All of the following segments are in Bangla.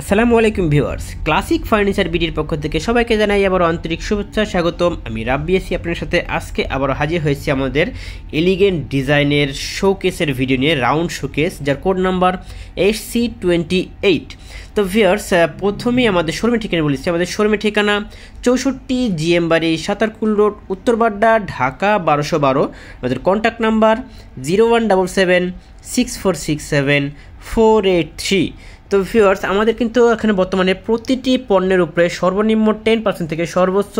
আসসালামু আলাইকুম ভিউয়ার্স, ক্লাসিক ফার্নিচার বিডির পক্ষ থেকে সবাইকে জানাই আবার আন্তরিক শুভেচ্ছা স্বাগতম। আমি রাব্বি আছি আপনার সাথে। আজকে আবার হাজির হয়েছি আমাদের এলিগেন্ট ডিজাইনের শোকেসের ভিডিও নিয়ে, রাউন্ড শোকেস, যার কোড নাম্বার HC28। তো ভিউয়ার্স, প্রথমেই আমাদের শোরুমের ঠিকানা বলেছি। আমাদের শোরুমের ঠিকানা 64 GM বাড়ি, সাতারকুল রোড, উত্তরবাড্ডা, ঢাকা 1212। আমাদের কন্ট্যাক্ট নাম্বার 0176467 তো ভিউয়ার্স, আমাদের কিন্তু এখানে বর্তমানে প্রতিটি পণ্যের উপরে সর্বনিম্ন 10% থেকে সর্বোচ্চ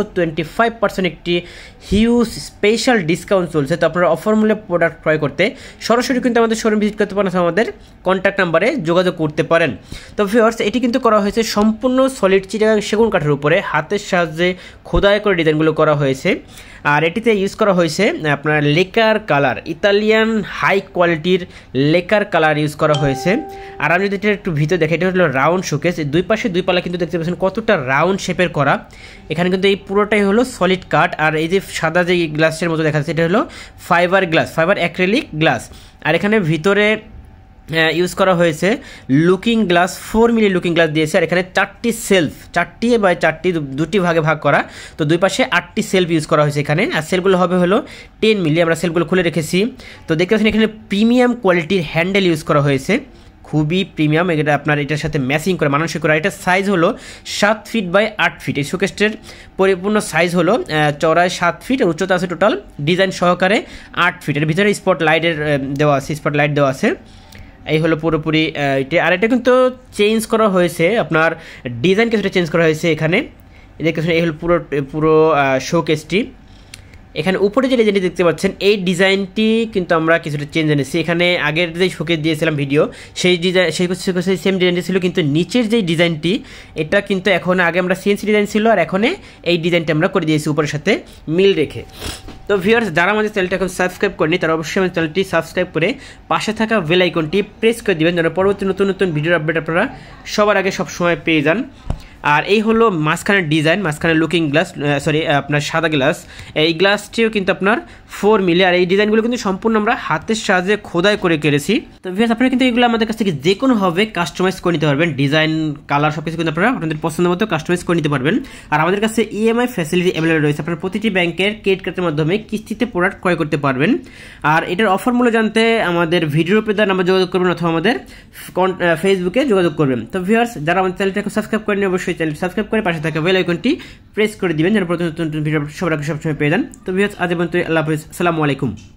25% একটি হিউজ স্পেশাল ডিসকাউন্ট চলছে। তো আপনারা অফার মূল্যে প্রোডাক্ট ক্রয় করতে সরাসরি কিন্তু আমাদের শোরুম ভিজিট করতে পারেন, আমাদের কন্ট্যাক্ট নাম্বারে যোগাযোগ করতে পারেন। তো ভিউয়ার্স, এটি কিন্তু করা হয়েছে সম্পূর্ণ সলিড চিটাগাং সেগুন কাঠের উপরে হাতের সাহায্যে খোদাই করে ডিজাইনগুলো করা হয়েছে। আর এটিতে ইউজ করা হয়েছে আপনার লেকার কালার, ইতালিয়ান হাই কোয়ালিটির লেকার কালার ইউজ করা হয়েছে। আর আমি যদি এটা একটু ভিতরে দেখি, এটা হলো রাউন্ড শোকেস। দুই পাশে দুই পাল্লা কিন্তু দেখতে পাচ্ছেন কতটা রাউন্ড শেপের করা। এখানে কিন্তু এই পুরোটাই হলো সলিড কাঠ। আর এই যে সাদা যে গ্লাসের মতো দেখা যাচ্ছে, এটা হলো fibre glass, fibre acrylic glass. আর এখানে ভিতরে ইউজ করা হয়েছে লুকিং গ্লাস, 4 মিলি লুকিং গ্লাস দিয়েছে। আর এখানে 4টি সেলফ, 4টি বাই 4টি, দুটি ভাগে ভাগ করা। তো দুই পাশে 8টি সেলফ ইউজ করা হয়েছে এখানে। আর সেলগুলো হবে হলো 10 মিলি। আমরা সেলগুলো খুলে রেখেছি। তো দেখতে পাচ্ছেন এখানে প্রিমিয়াম কোয়ালিটির হ্যান্ডেল ইউজ করা হয়েছে, খুবই প্রিমিয়াম। এটা আপনার এটার সাথে ম্যাচিং করে মানানসই করা। এটার সাইজ হলো 7 ফিট বাই 8 ফিট। এই শোকেসটির পরিপূর্ণ সাইজ হলো চওড়ায় 7 ফিট, আর উচ্চতা আছে টোটাল ডিজাইন সহকারে 8 ফিট। এর ভিতরে স্পট লাইটের দেওয়া আছে, স্পট লাইট দেওয়া আছে। এই হলো পুরোপুরি এটা। আর এটা কিন্তু চেঞ্জ করা হয়েছে, আপনার ডিজাইন কিছুটা চেঞ্জ করা হয়েছে এখানে দেখতে। এই হলো পুরো শোকেসটি। এখানে উপরে যে ডিজাইনটি দেখতে পাচ্ছেন, এই ডিজাইনটি কিন্তু আমরা কিছুটা চেঞ্জ এনেছি। এখানে আগের যে শোকেস দিয়েছিলাম ভিডিও, সেই ডিজাইন সেই সেম ডিজাইনটি ছিল, কিন্তু নিচের যেই ডিজাইনটি এটা কিন্তু এখন, আগে আমরা সিএনসি ডিজাইন ছিল, আর এখন এই ডিজাইনটি আমরা করে দিয়েছি উপরের সাথে মিল রেখে। তো ভিউয়ার্স, যারা আমাদের চ্যানেলটা এখন সাবস্ক্রাইব করেনি তারা অবশ্যই আমাদের চ্যানেলটি সাবস্ক্রাইব করে পাশে থাকা বেল আইকনটি প্রেস করে দিবেন, যেন পরবর্তী নতুন নতুন ভিডিওর আপডেট আপনারা সবার আগে সবসময় পেয়ে যান। আর এই হলো মাঝখানের ডিজাইন, মাঝখানে লুকিং গ্লাস, আপনার সাদা গ্লাস। এই গ্লাসটিও কিন্তু আপনার 4 মিলি। আর এই ডিজাইনগুলো কিন্তু সম্পূর্ণ আমরা হাতের সাহায্যে খোদাই করে কেটেছি। তো ভিউয়ার্স, আপনারা কিন্তু এগুলো আমাদের কাছ থেকে যে কোনোভাবে কাস্টমাইজ করে নিতে পারবেন। ডিজাইন, কালার সব কিছু কিন্তু আপনারা আপনাদের পছন্দ মতো কাস্টমাইজ করে নিতে পারবেন। আর আমাদের কাছে ইএমআই ফ্যাসিলিটি অ্যাভেলেবল রয়েছে। আপনারা প্রতিটি ব্যাংকের ক্রেডিট কার্ডের মাধ্যমে কিস্তিতে প্রোডাক্ট ক্রয় করতে পারবেন। আর এটার অফার মূল্য জানতে আমাদের ভিডিওর উপরে দেওয়া নাম্বার যোগাযোগ করবেন, অথবা আমাদের ফেসবুকে যোগাযোগ করবেন। তো ভিউয়ার্স, যারা আমাদের চ্যানেলটাকে সাবস্ক্রাইব করেন অবশ্যই চ্যানেল সাবস্ক্রাইব করে পাশে থাকা বেল আইকনটি প্রেস করে দিবেন, যেন প্রতি নতুন ভিডিও সবার আগে সবসময় পেয়ে যান। তো ভিউয়ার্স, আজ পর্যন্ত, আল্লাহ হাফেজ, আসসালামু আলাইকুম।